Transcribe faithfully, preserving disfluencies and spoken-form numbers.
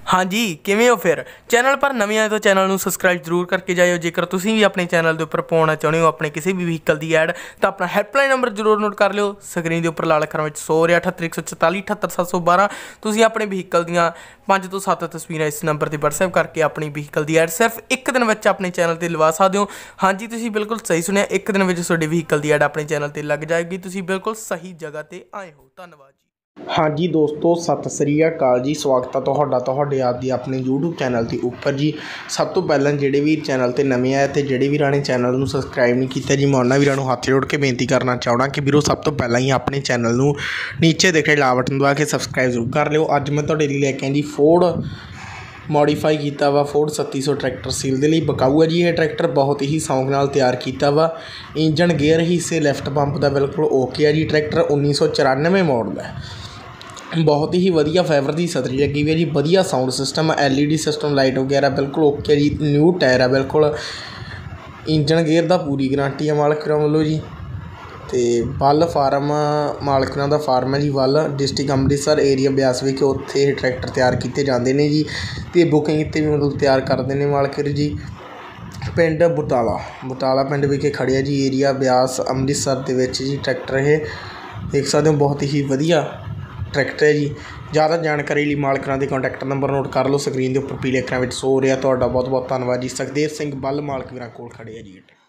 हाँ जी किवें हो फिर चैनल पर नवे आए तो चैनल ਨੂੰ ਸਬਸਕ੍ਰਾਈਬ ਜ਼ਰੂਰ ਕਰਕੇ ਜਾਇਓ। ਜੇਕਰ ਤੁਸੀਂ ਵੀ ਆਪਣੇ ਚੈਨਲ ਦੇ ਉੱਪਰ ਪਾਉਣਾ ਚਾਹੁੰਦੇ ਹੋ ਆਪਣੇ ਕਿਸੇ ਵੀ ਵਹੀਕਲ ਦੀ ਐਡ ਤਾਂ ਆਪਣਾ ਹੈਲਪਲਾਈਨ ਨੰਬਰ ਜ਼ਰੂਰ ਨੋਟ ਕਰ ਲਿਓ। ਸਕਰੀਨ ਦੇ ਉੱਪਰ ਲਾਲ ਅੱਖਰਾਂ ਵਿੱਚ ਸੌ ਰਿਹਾ ਅਠੱਤਰ ਇੱਕ ਸੌ ਚੁਤਾਲੀ ਅਠੱਤਰ ਸੱਤ ਸੌ ਬਾਰਾਂ। ਤੁਸੀਂ ਆਪਣੇ ਵਹੀਕਲ ਦੀਆਂ ਪੰਜ ਤੋਂ ਸੱਤ ਤਸਵੀਰਾਂ ਇਸ ਨੰਬਰ 'ਤੇ ਵਟਸਐਪ ਕਰਕੇ ਆਪਣੀ ਵਹੀਕਲ ਦੀ ਐਡ ਸਿਰਫ ਇੱਕ ਦਿਨ ਵਿੱਚ ਆਪਣੇ ਚੈਨਲ 'ਤੇ ਲਵਾ ਸਕਦੇ ਹੋ। ਹਾਂਜੀ ਤੁਸੀਂ ਬਿਲਕੁਲ ਸਹੀ ਸੁਣਿਆ, ਇੱਕ ਦਿਨ ਵਿੱਚ ਤੁਹਾਡੇ ਵਹੀਕਲ ਦੀ ਐਡ ਆਪਣੇ ਚੈਨਲ 'ਤੇ ਲੱਗ ਜਾਏਗੀ। ਤੁਸੀਂ ਬਿਲकुल ਸਹੀ ਜਗ੍ਹਾ 'ਤੇ ਆਏ ਹੋ। ਧੰਨਵਾਦ ਜੀ। हाँ जी दोस्तों सत श्री अकाल जी, स्वागत है तुहाडा तुहाडे आप दी अपने यूट्यूब चैनल के उपर जी। सब तो पहला जेडे भी चैनल ते नवे आए तो जेडे वीरां ने चैनल नूं सबसक्राइब नहीं किया जी, मैं उन्होंने वीरां नूं हत्थ जोड़ के बेनती करना चाहना कि वीरों सब तो पहला ही अपने चैनल नूं नीचे देखे लाल बटन दबा के सबसक्राइब जरूर कर लिओ। अज मैं तुहाडे लई लैके आई जी फोर्ड मॉडिफाई किया वा फोर्ड सत्ती सौ ट्रैक्टर सील के लिए बकाऊ है जी। ये ट्रैक्टर बहुत ही शौक नाल तैयार किया वा। इंजन गेयर हिस्से लैफ्ट पंप का बिल्कुल ओके है जी। ट्रैक्टर उन्नीस सौ चौरानवे मॉडल है। बहुत ही वधिया फाइबर की सतरी लगी हुई है जी। वधिया sound system, L E D system, light वगैरह बिल्कुल ओके जी। न्यू टायर है बिल्कुल। इंजन गेयर का पूरी गारंटी है मालक वालों जी। तो वल फार्म मालक का फार्म है जी। वल डिस्ट्रिक्ट अमृतसर एरिया ब्यास विखे उत्थे ट्रैक्टर तैयार किए जाते हैं जी। तो बुकिंग इतने भी मतलब तैयार करते हैं मालक जी। पिंड बटाला बटाला पिंड विखे खड़े जी। एरिया ब्यास अमृतसर के विच जी। ट्रैक्टर ये देख सकते हो बहुत ही वधिया ट्रैक्टर है जी। ज़्यादा जानकारी लिए मालक के कॉन्टैक्ट नंबर नोट कर लो। स्क्रीन के उपर पीले अक्षरों में सो रहा। तो बहुत बहुत धन्यवाद जी। सुखदेव सिंह बल मालक वीरां कोल खड़े है जी।